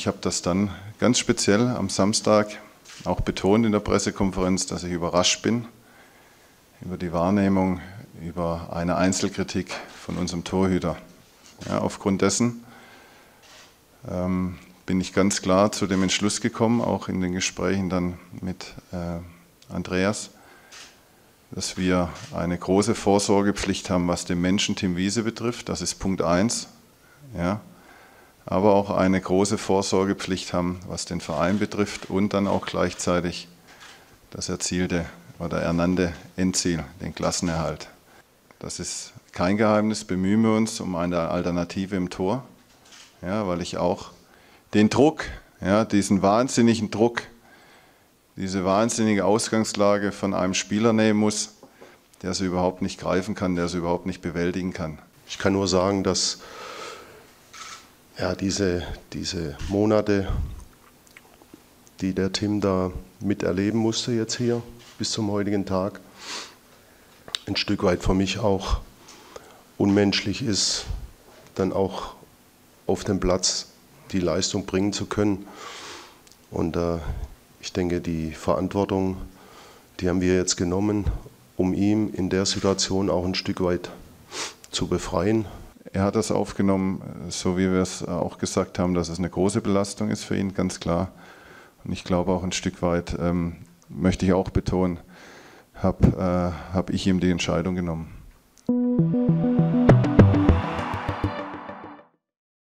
Ich habe das dann ganz speziell am Samstag auch betont in der Pressekonferenz, dass ich überrascht bin über die Wahrnehmung, über eine Einzelkritik von unserem Torhüter. Ja, aufgrund dessen bin ich ganz klar zu dem Entschluss gekommen, auch in den Gesprächen dann mit Andreas, dass wir eine große Vorsorgepflicht haben, was den Menschen Tim Wiese betrifft. Das ist Punkt 1. Ja. Aber auch eine große Vorsorgepflicht haben, was den Verein betrifft und dann auch gleichzeitig das erzielte oder ernannte Endziel, den Klassenerhalt. Das ist kein Geheimnis, bemühen wir uns um eine Alternative im Tor, ja, weil ich auch den Druck, ja, diesen wahnsinnigen Druck, diese wahnsinnige Ausgangslage von einem Spieler nehmen muss, der sie überhaupt nicht greifen kann, der sie überhaupt nicht bewältigen kann. Ich kann nur sagen, dass ja, diese Monate, die der Tim da miterleben musste jetzt hier bis zum heutigen Tag, ein Stück weit für mich auch unmenschlich ist, dann auch auf dem Platz die Leistung bringen zu können. Und ich denke, die Verantwortung, die haben wir jetzt genommen, um ihn in der Situation auch ein Stück weit zu befreien. Er hat das aufgenommen, so wie wir es auch gesagt haben, dass es eine große Belastung ist für ihn, ganz klar. Und ich glaube auch ein Stück weit, möchte ich auch betonen, habe ich ihm die Entscheidung genommen.